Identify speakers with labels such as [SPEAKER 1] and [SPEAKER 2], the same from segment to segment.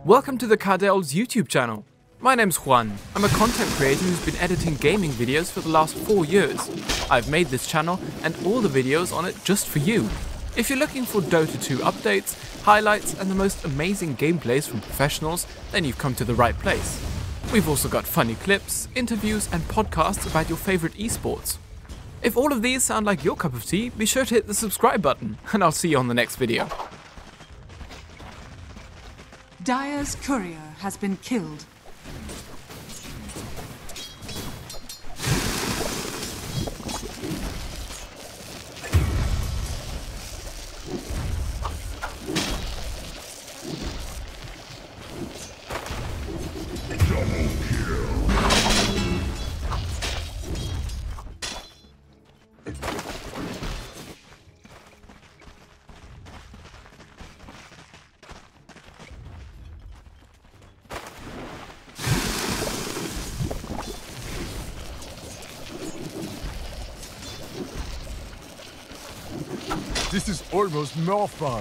[SPEAKER 1] Welcome to the Cardel's YouTube channel. My name's Juan. I'm a content creator who's been editing gaming videos for the last 4 years. I've made this channel and all the videos on it just for you. If you're looking for Dota 2 updates, highlights and the most amazing gameplays from professionals, then you've come to the right place. We've also got funny clips, interviews and podcasts about your favorite esports. If all of these sound like your cup of tea, be sure to hit the subscribe button and I'll see you on the next video.
[SPEAKER 2] Dire's courier has been killed.
[SPEAKER 3] This is almost more fun.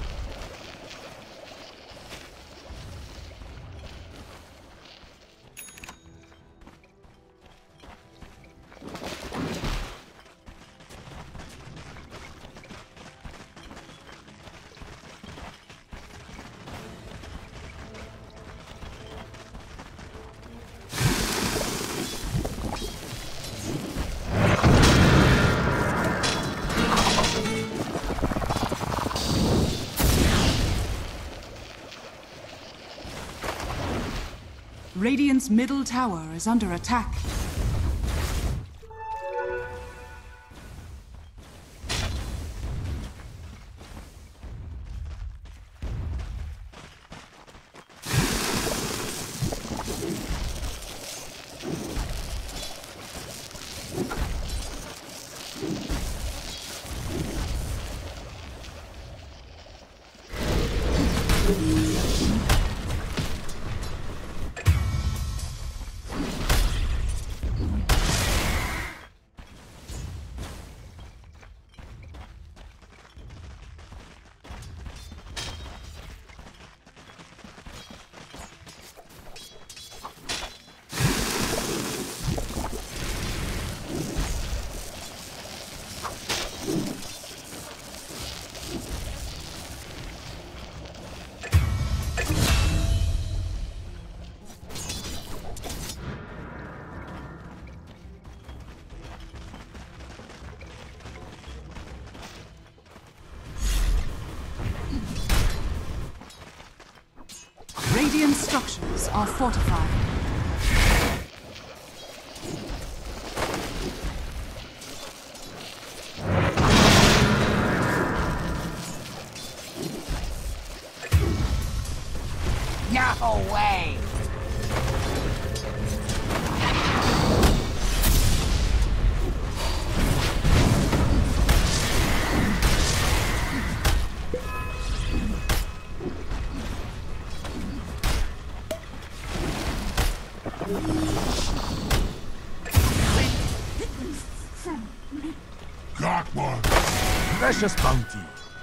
[SPEAKER 2] Radiant's middle tower is under attack. Radiant structures are fortified.
[SPEAKER 4] No way!
[SPEAKER 3] Got one. Precious bounty.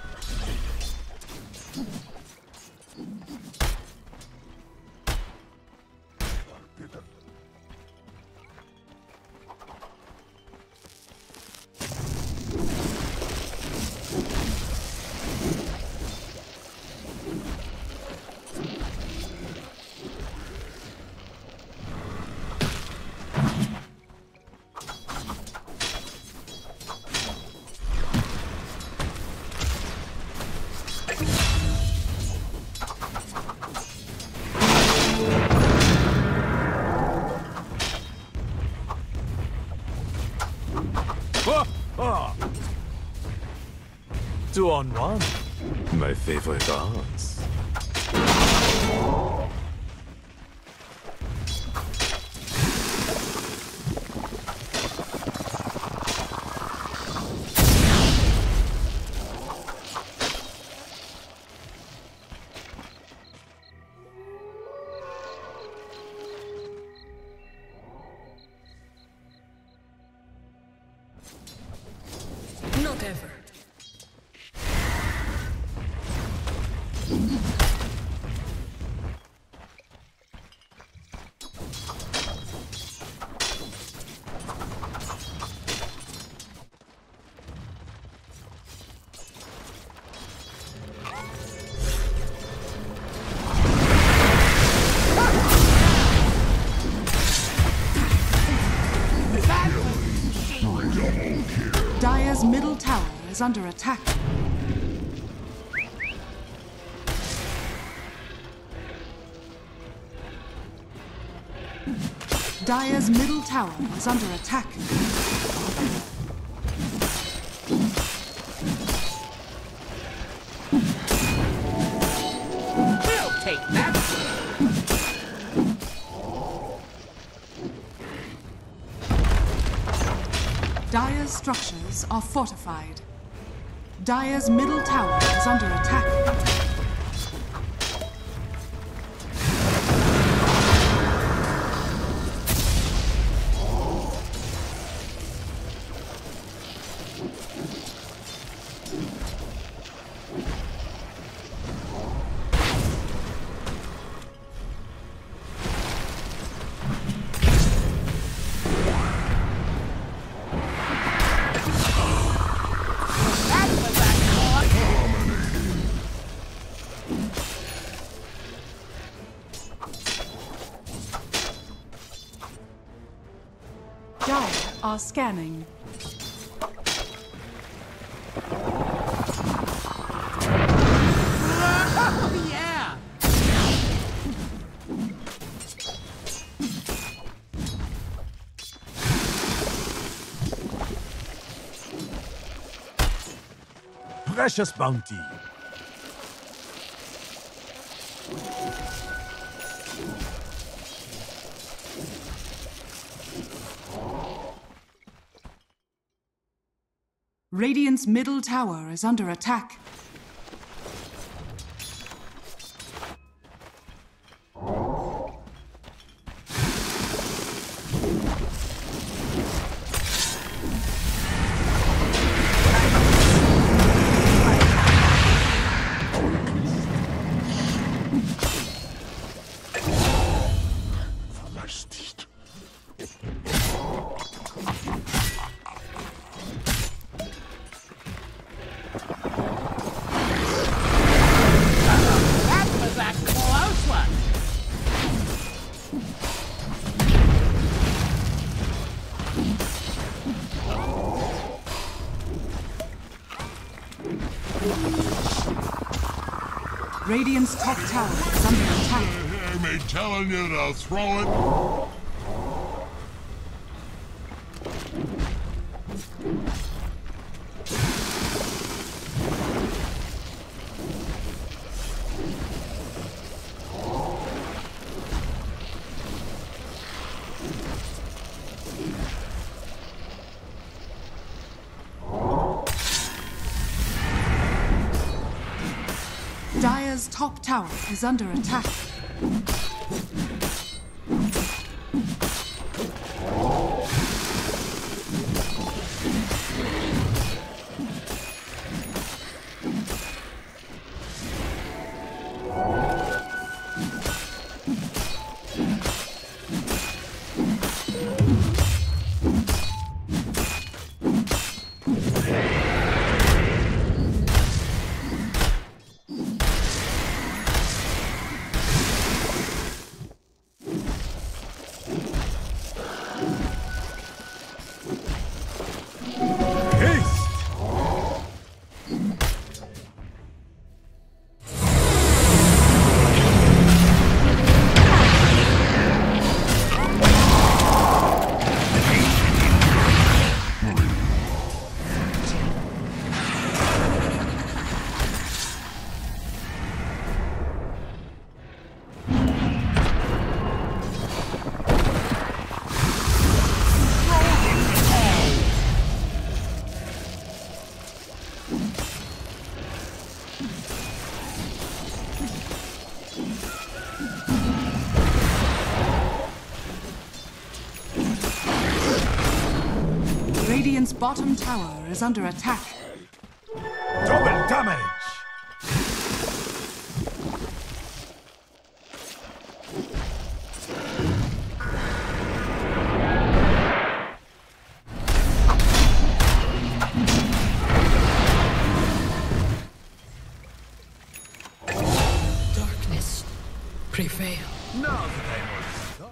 [SPEAKER 3] Two on one. My favorite dance.
[SPEAKER 4] Not ever.
[SPEAKER 2] is under attack. Dire's middle tower is under attack.
[SPEAKER 4] We'll take that.
[SPEAKER 2] Dire's structures are fortified. Dire's middle tower is under attack. Dire are scanning.
[SPEAKER 4] Oh, yeah!
[SPEAKER 3] Precious bounty.
[SPEAKER 2] Radiant's middle tower is under attack. Radiant's top tower is under attack.
[SPEAKER 5] Hear me telling you to throw it?
[SPEAKER 2] Dire's top tower is under attack. Radiant's bottom tower is under attack.
[SPEAKER 3] Double damage!
[SPEAKER 4] Darkness prevail.
[SPEAKER 3] Now's the time to stop.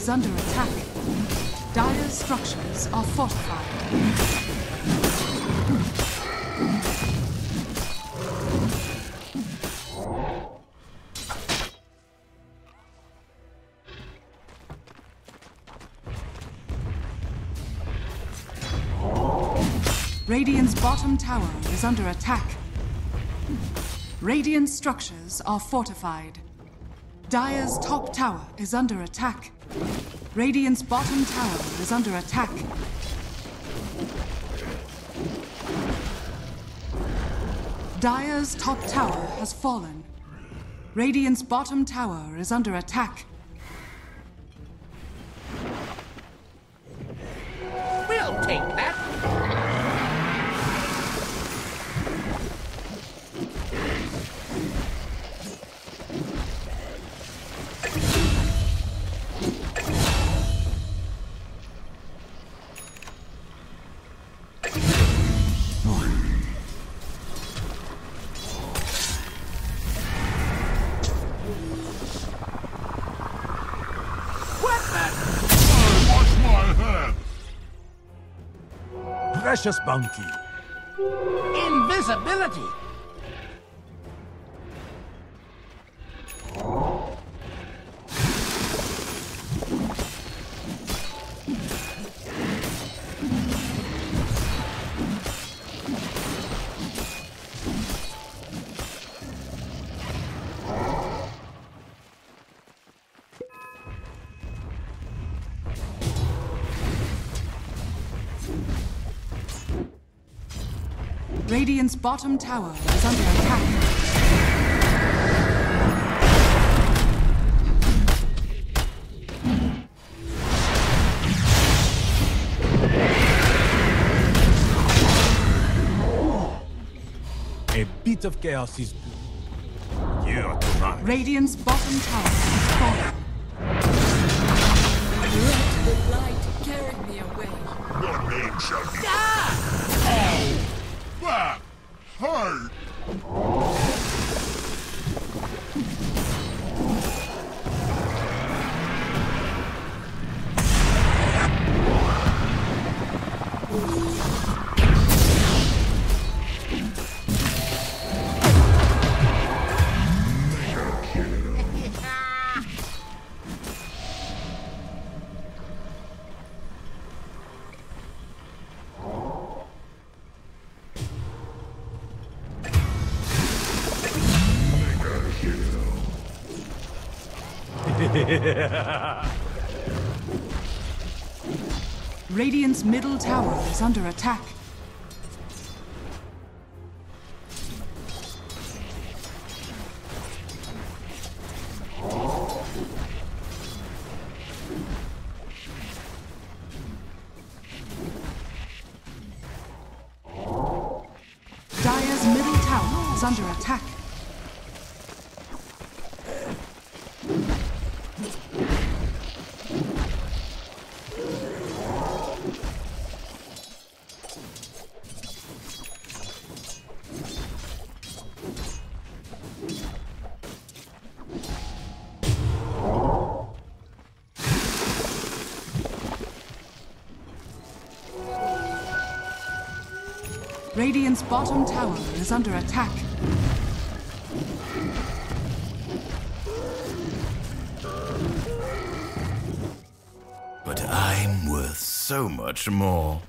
[SPEAKER 2] is under attack. Dire's structures are fortified. Radiant's bottom tower is under attack. Radiant structures are fortified. Dire's top tower is under attack. Radiant's bottom tower is under attack. Dire's top tower has fallen. Radiant's bottom tower is under attack.
[SPEAKER 4] We'll take that.
[SPEAKER 3] Precious bounty.
[SPEAKER 4] Invisibility.
[SPEAKER 2] Radiant's bottom tower is under attack.
[SPEAKER 3] A bit of chaos is good. You're right.
[SPEAKER 2] Radiant's bottom tower has fallen.
[SPEAKER 6] Let the light carry me away.
[SPEAKER 5] Your name shall be... That hurt!
[SPEAKER 2] Radiant's middle tower is under attack. Dire's middle tower is under attack. Radiant's bottom tower is under attack.
[SPEAKER 7] But I'm worth so much more.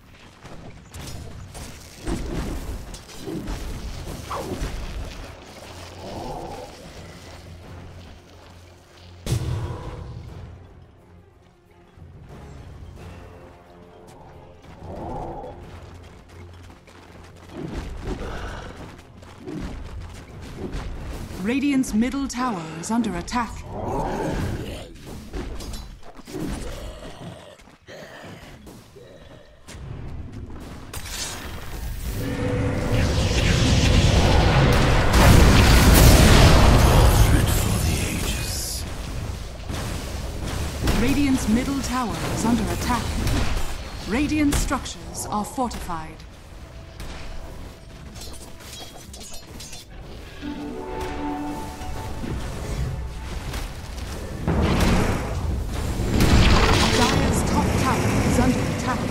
[SPEAKER 2] Radiant's middle tower is under attack. Radiant's middle tower is under attack. Radiant structures are fortified. is under attack.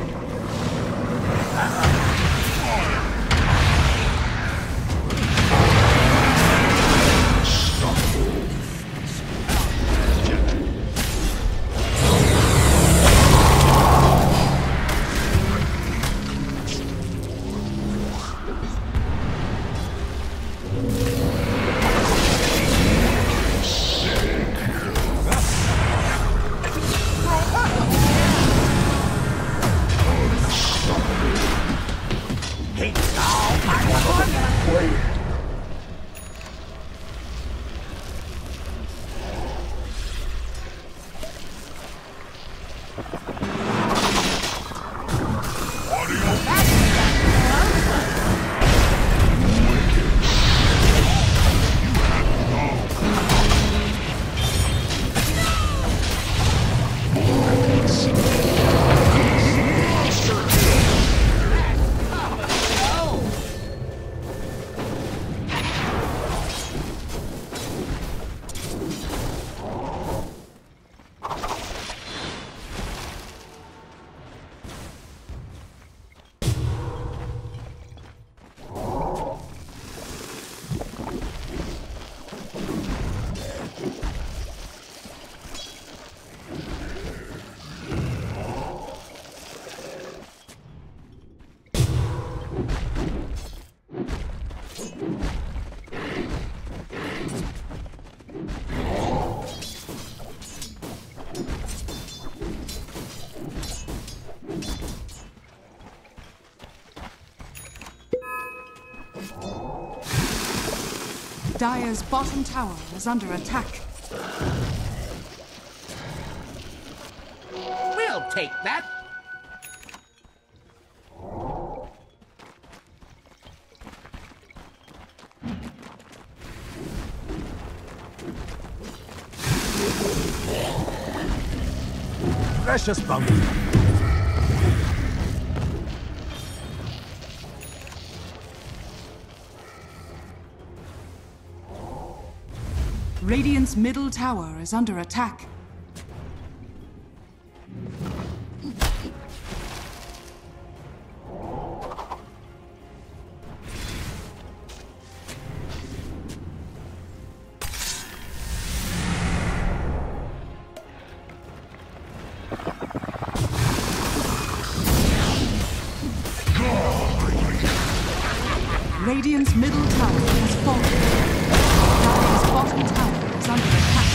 [SPEAKER 2] Dire's bottom tower is under attack.
[SPEAKER 4] We'll take that.
[SPEAKER 3] Precious bounty.
[SPEAKER 2] Radiant's middle tower is under attack. Radiant's middle tower has fallen. Dire's bottom tower is under attack.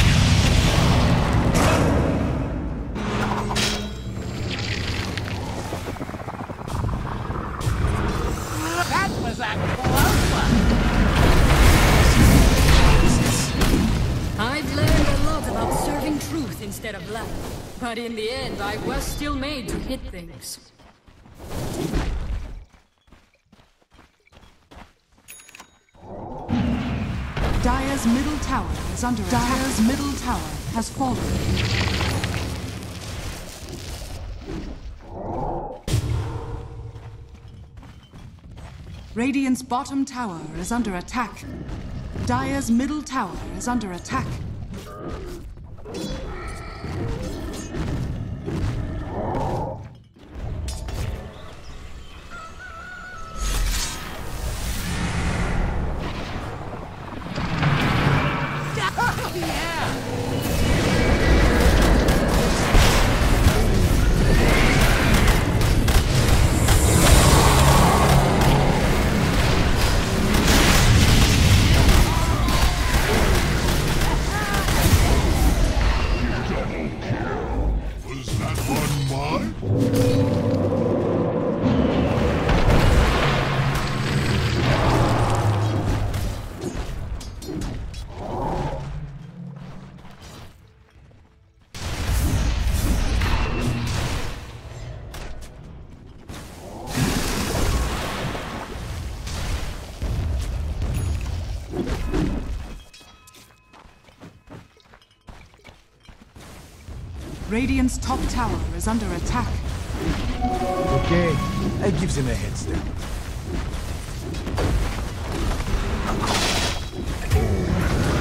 [SPEAKER 4] That was a close one.
[SPEAKER 6] I've learned a lot about serving truth instead of love. But in the end, I was still made to hit things.
[SPEAKER 2] Dire's middle tower is under attack. Dire's middle tower has fallen. Radiant's bottom tower is under attack. Dire's middle tower is under attack. Radiant's top tower is under attack.
[SPEAKER 3] Okay, I give them a head start.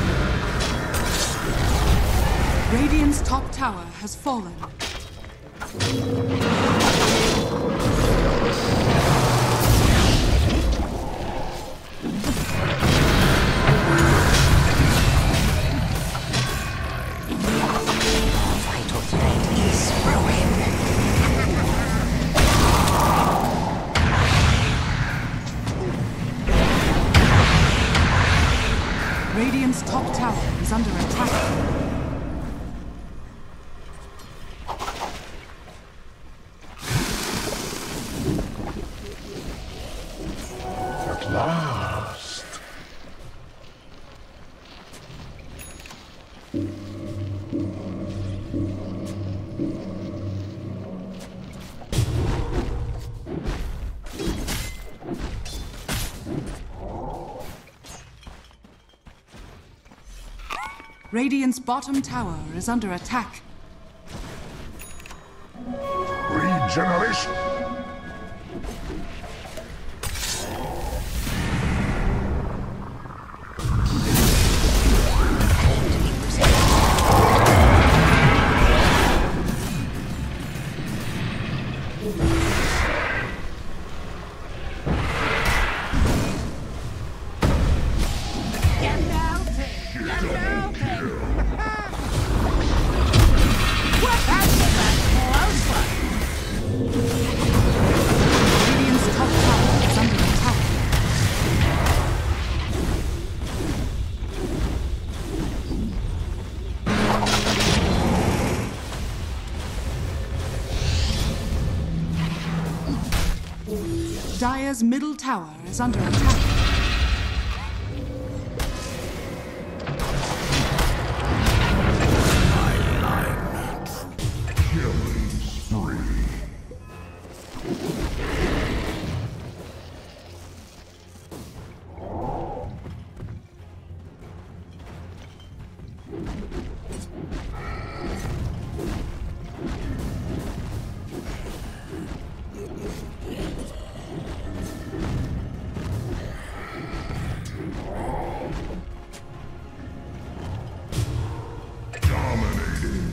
[SPEAKER 2] Radiant's top tower has fallen. Radiant's top tower is under attack.
[SPEAKER 5] At last.
[SPEAKER 2] Radiant's bottom tower is under attack.
[SPEAKER 5] Regeneration.
[SPEAKER 2] Radiant's top tower is under attack. Dire's middle tower is under attack.
[SPEAKER 5] Killing spree. Dominating.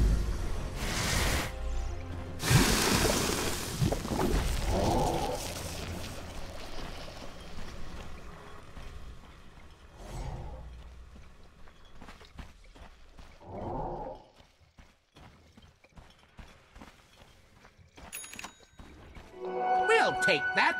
[SPEAKER 4] We'll take that.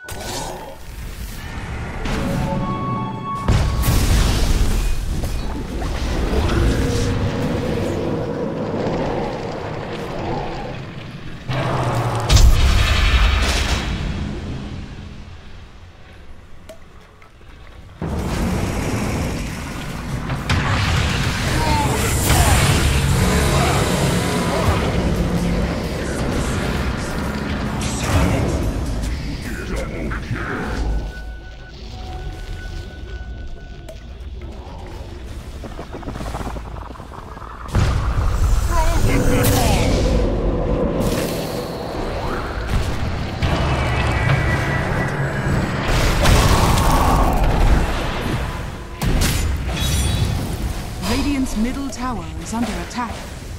[SPEAKER 2] Radiant's middle tower is under attack.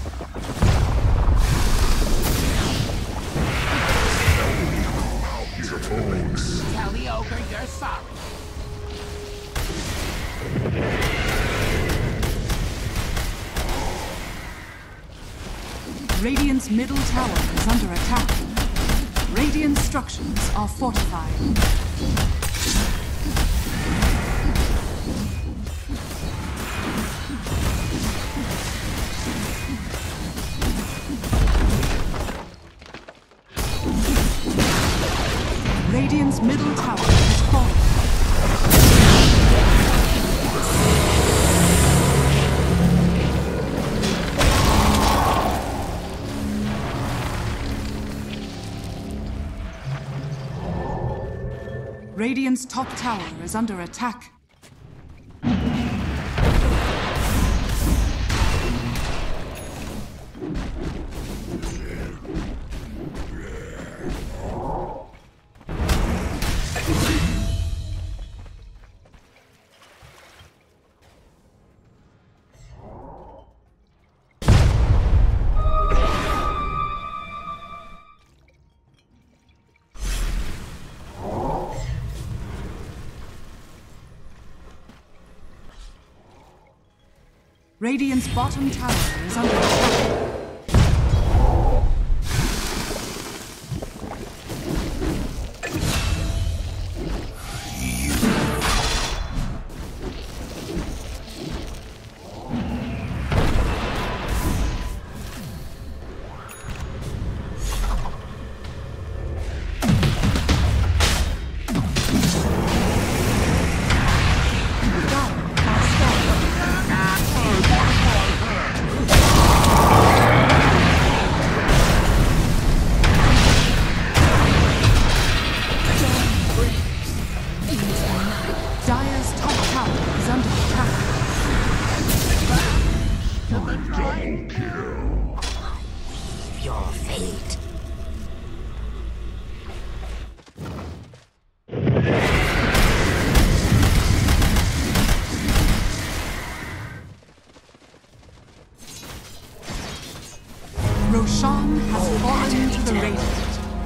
[SPEAKER 4] Tell the ogre you're sorry.
[SPEAKER 2] Radiant's middle tower is under attack. Radiant structures are fortified. Radiant's middle tower has fallen. Radiant's top tower is under attack. Radiant's bottom tower is under attack. Roshan has fallen to the Radiant.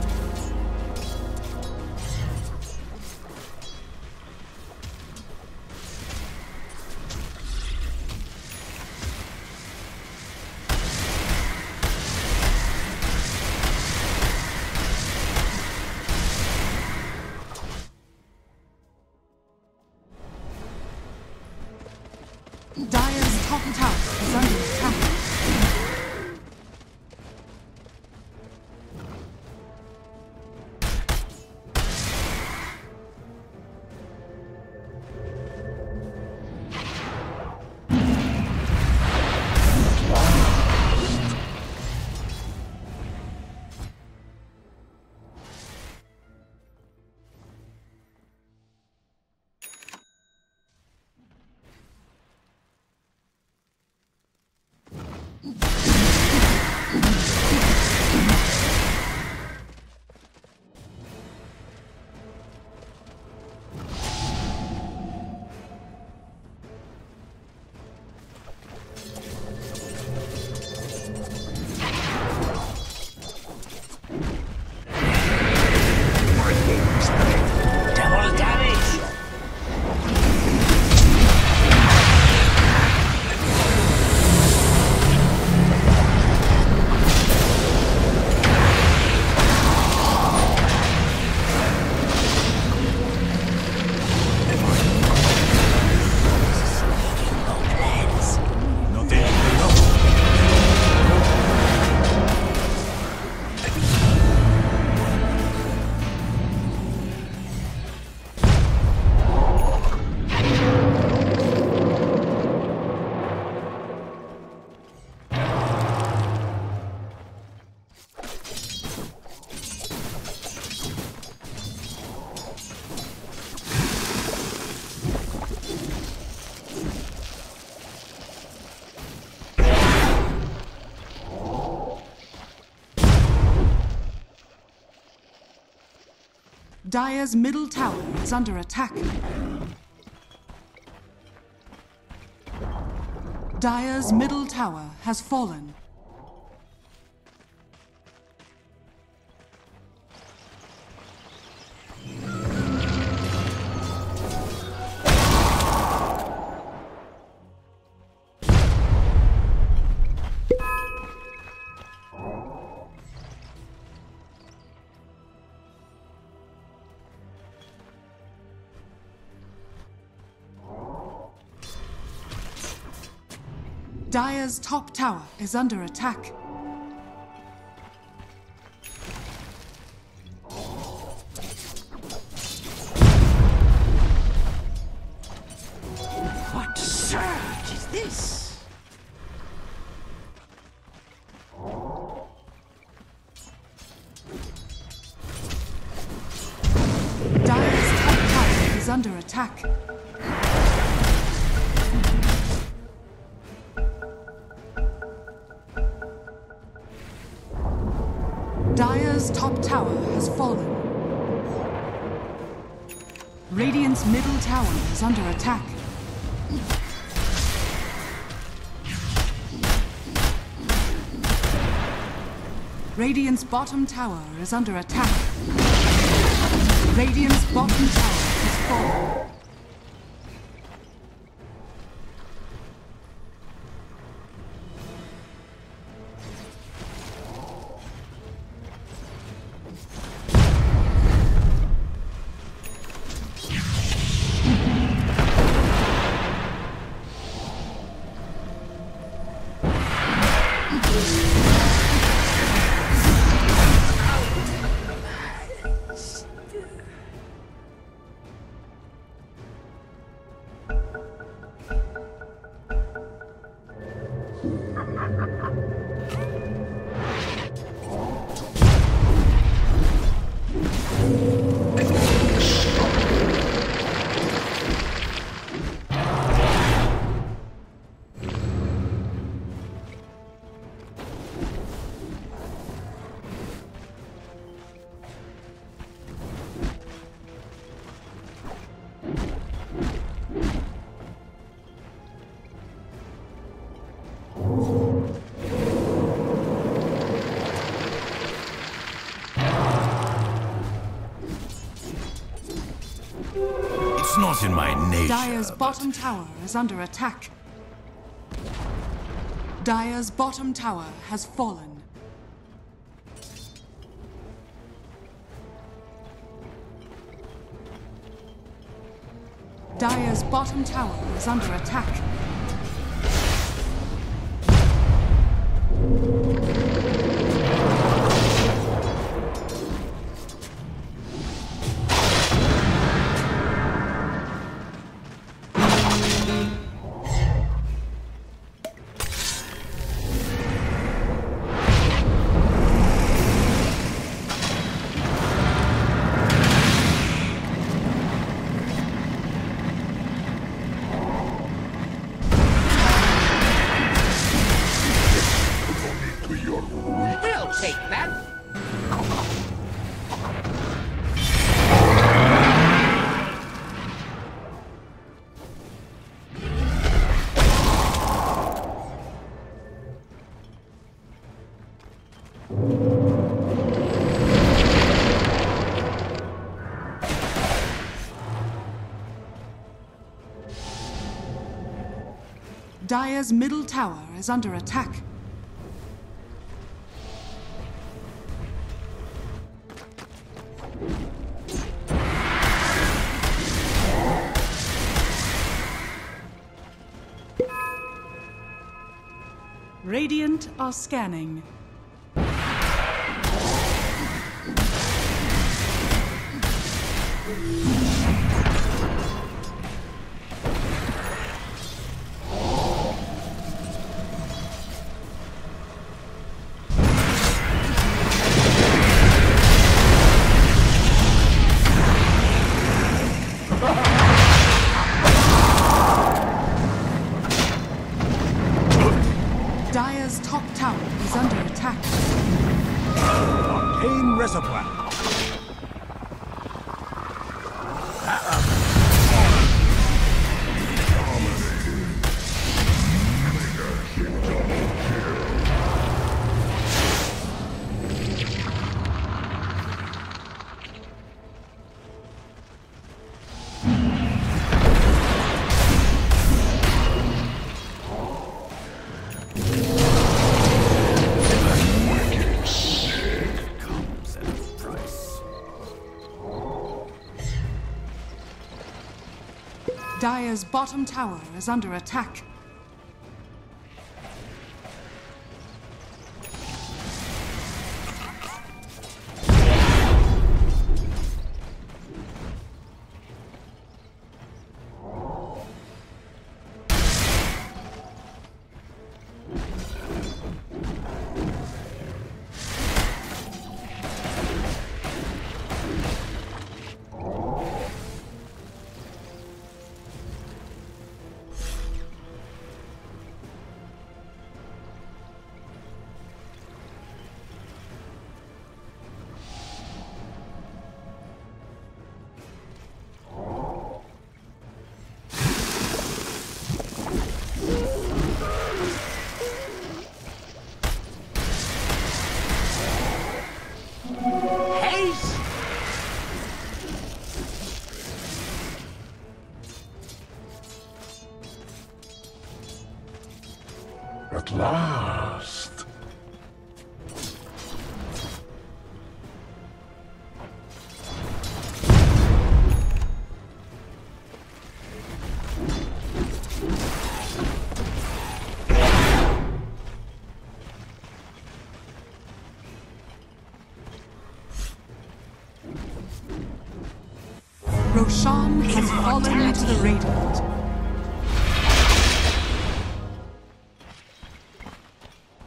[SPEAKER 2] Dire's top tower is under attack. Dire's middle tower is under attack. Dire's middle tower has fallen. Dire's top tower is under attack.
[SPEAKER 4] What surge is this?
[SPEAKER 2] Dire's top tower is under attack. Dire's top tower has fallen. Radiant's middle tower is under attack. Radiant's bottom tower is under attack. Radiant's bottom tower has fallen.
[SPEAKER 7] It's not in my nature.
[SPEAKER 2] Dire's bottom tower is under attack. Dire's bottom tower has fallen. Dire's bottom tower is under attack.
[SPEAKER 4] We'll take that.
[SPEAKER 2] Dire's middle tower is under attack. Radiant are scanning. Dire's top tower is under attack.
[SPEAKER 3] Arcane Reservoir.
[SPEAKER 7] Comes at a price.
[SPEAKER 2] Dire's bottom tower is under attack.
[SPEAKER 4] Haste!
[SPEAKER 5] At last.
[SPEAKER 2] Roshan has fallen to the Radiant.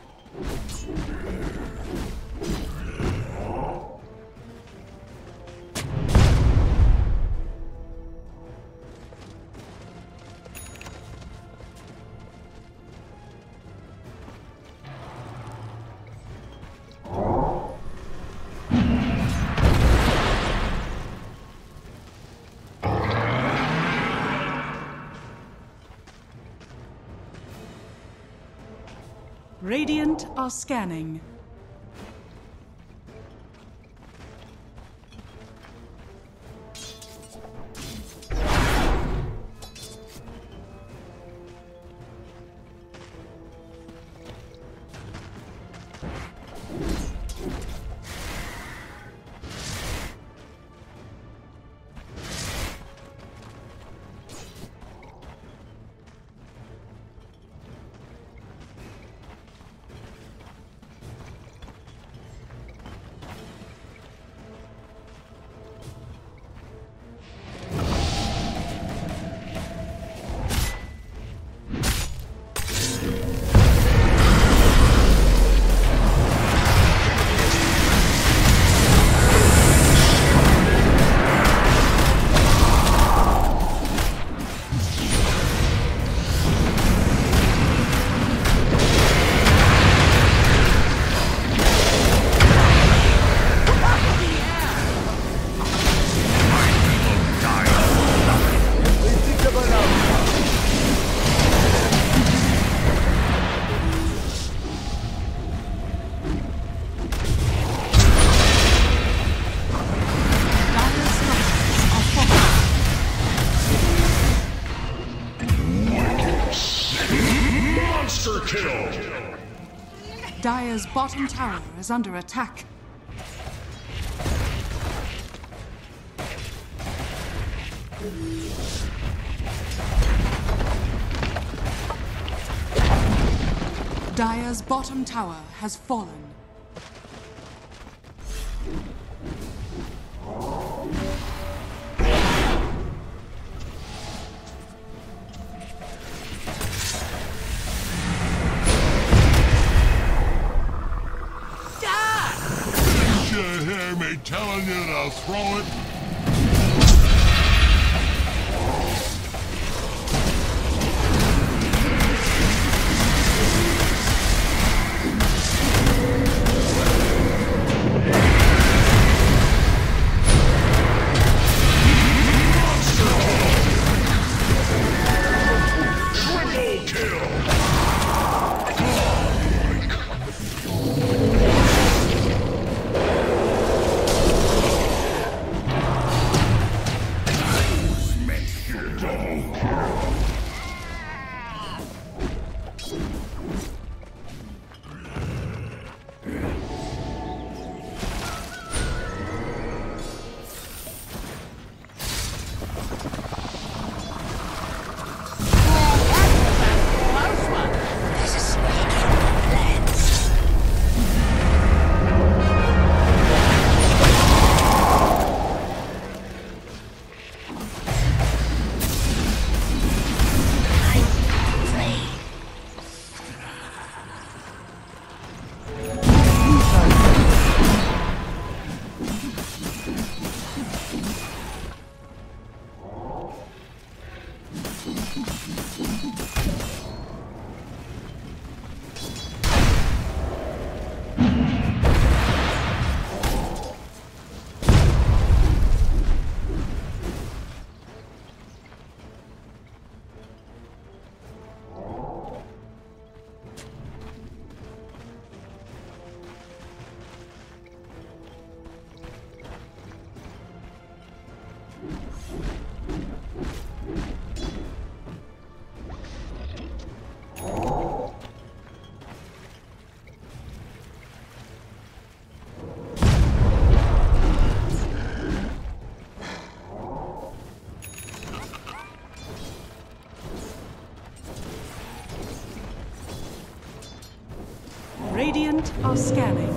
[SPEAKER 2] Radiant are scanning. Dire's bottom tower is under attack. Dire's bottom tower has fallen.
[SPEAKER 5] Telling you to throw it. Radiant are scanning.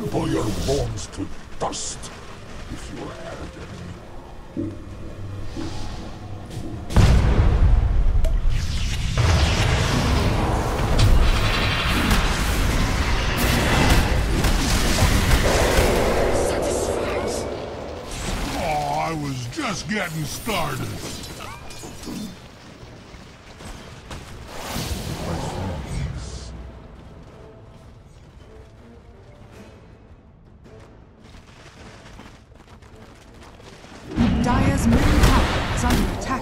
[SPEAKER 5] trample your bones to dust if you had any. Oh, I was just getting started.
[SPEAKER 2] Dire's middle tower is under attack.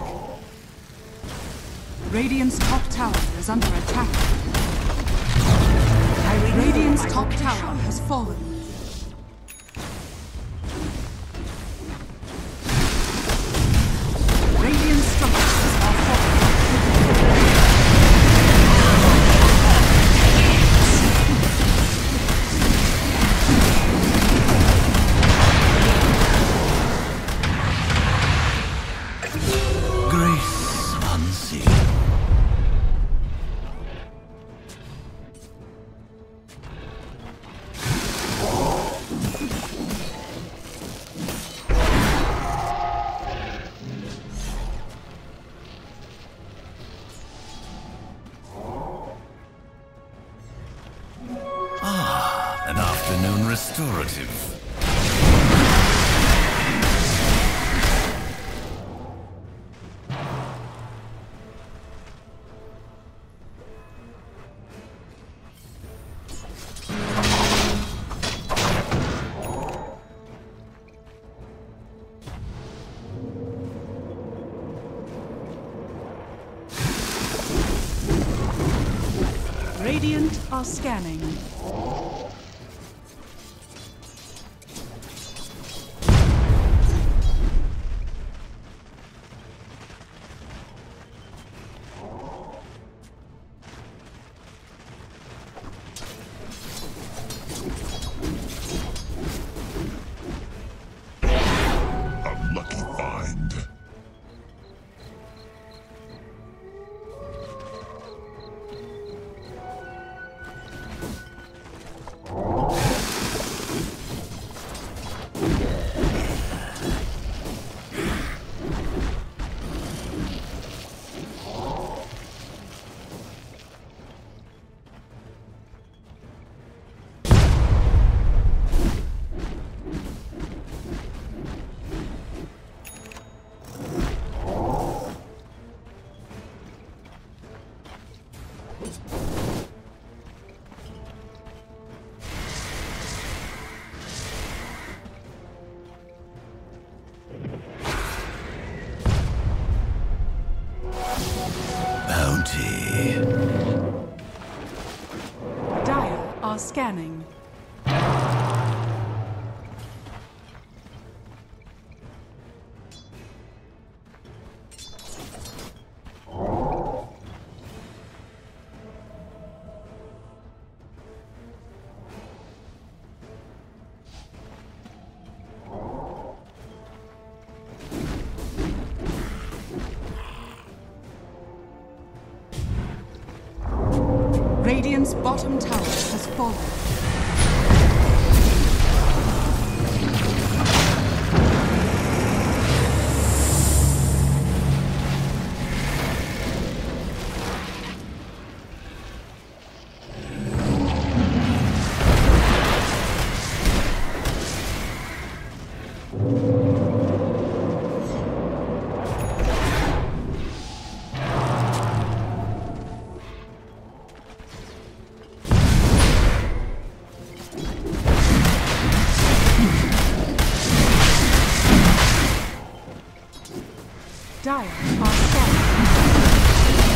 [SPEAKER 2] Radiant's top tower is under attack. Radiant's top tower has fallen. Radiant's structures are falling.
[SPEAKER 7] Grace unseen. An afternoon restorative.
[SPEAKER 2] Radiant are scanning.
[SPEAKER 5] A lucky find.
[SPEAKER 7] Bounty.
[SPEAKER 2] Dire are scanning. Radiant's bottom tower has fallen. Dire are scanning.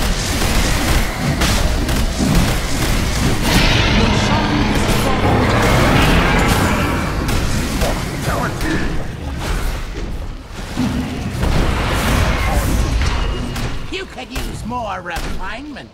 [SPEAKER 4] You could use more refinement.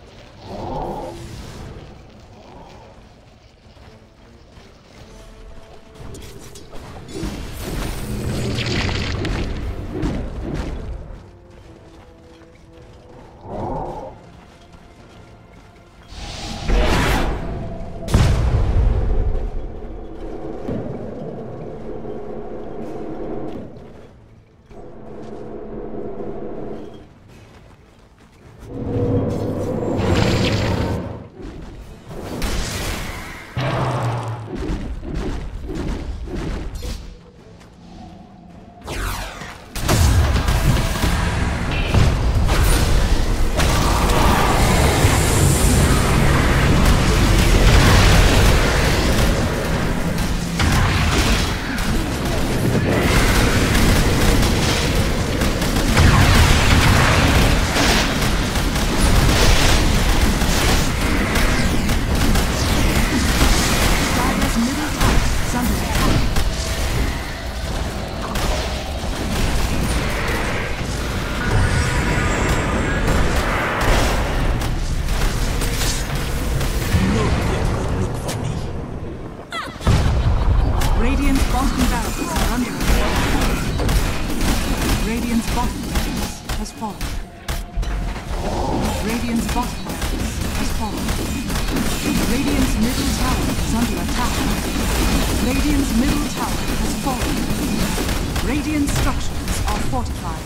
[SPEAKER 2] has fallen. Radiant's bottom barracks has fallen. Radiant's middle tower is under attack. Radiant's middle tower has fallen. Radiant structures are fortified.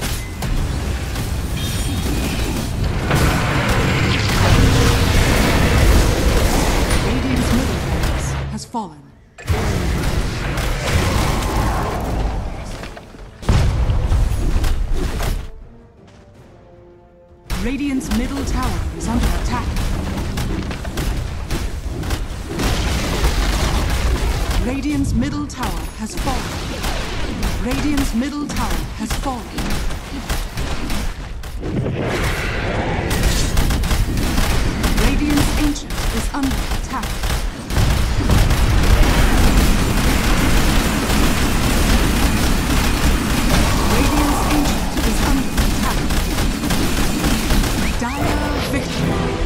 [SPEAKER 2] Radiant's middle barracks has fallen. Radiant's middle tower is under attack. Radiant's middle tower has fallen. Radiant's middle tower has fallen. Radiant's ancient is under attack. Radiant's ancient is under attack. Dire victory.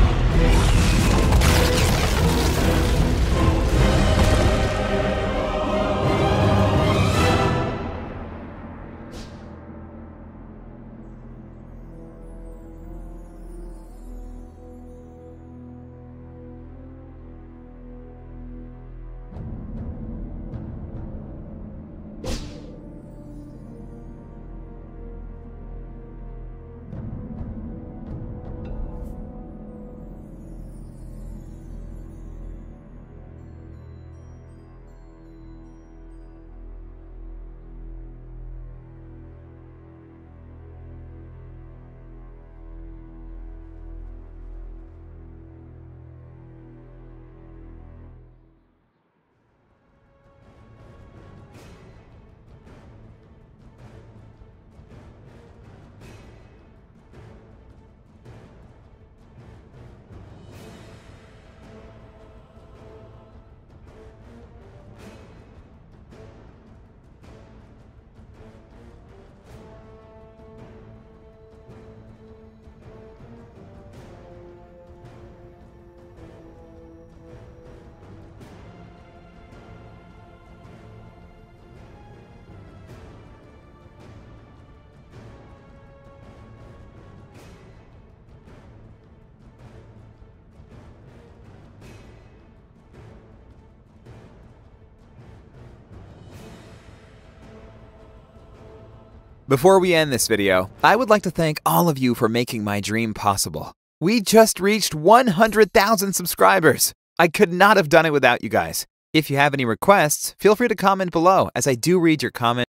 [SPEAKER 8] Before we end this video, I would like to thank all of you for making my dream possible. We just reached 100,000 subscribers. I could not have done it without you guys. If you have any requests, feel free to comment below, as I do read your comments.